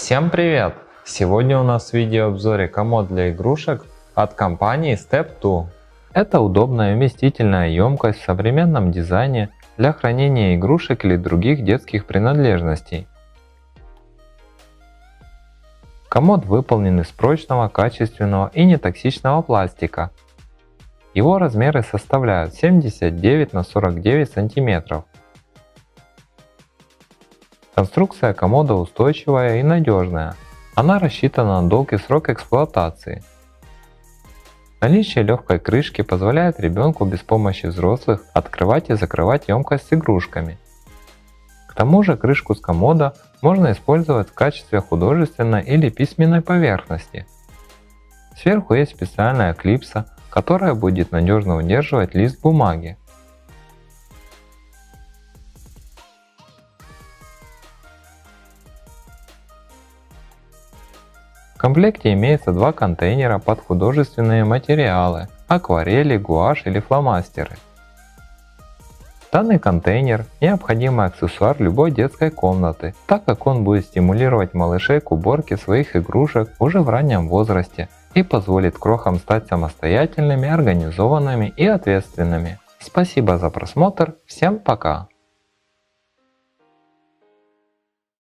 Всем привет! Сегодня у нас в видеообзоре комод для игрушек от компании Step2. Это удобная и вместительная емкость в современном дизайне для хранения игрушек или других детских принадлежностей. Комод выполнен из прочного, качественного и нетоксичного пластика. Его размеры составляют 79 на 49 см. Конструкция комода устойчивая и надежная. Она рассчитана на долгий срок эксплуатации. Наличие легкой крышки позволяет ребенку без помощи взрослых открывать и закрывать емкость с игрушками. К тому же крышку с комода можно использовать в качестве художественной или письменной поверхности. Сверху есть специальная клипса, которая будет надежно удерживать лист бумаги. В комплекте имеется два контейнера под художественные материалы – акварели, гуашь или фломастеры. Данный контейнер – необходимый аксессуар любой детской комнаты, так как он будет стимулировать малышей к уборке своих игрушек уже в раннем возрасте и позволит крохам стать самостоятельными, организованными и ответственными. Спасибо за просмотр, всем пока!